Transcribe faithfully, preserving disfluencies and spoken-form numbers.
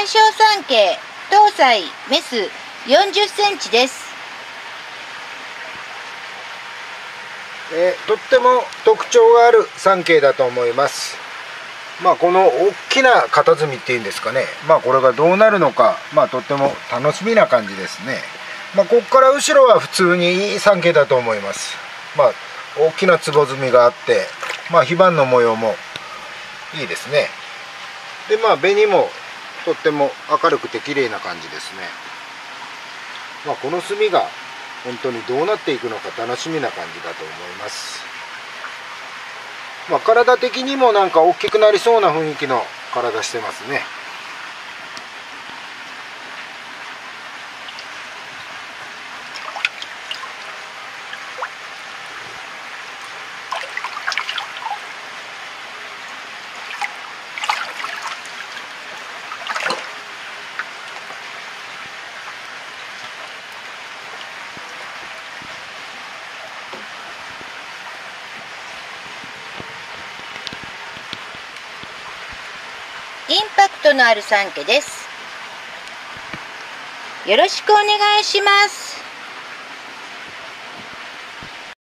小三系、東西、メスよんじゅっセンチです。 えー、とっても特徴がある三系だと思います。まあこの大きなカタツミっていうんですかね、まあこれがどうなるのか、まあとっても楽しみな感じですね。まあここから後ろは普通にいい三系だと思います。まあ大きなつぼ積みがあって、まあ非番の模様もいいですね。でまあ紅もとっても明るくて綺麗な感じですね。まあこの墨が本当にどうなっていくのか楽しみな感じだと思います。まあ、体的にもなんか大きくなりそうな雰囲気の体してますね。 インパクトのある三家です。よろしくお願いします。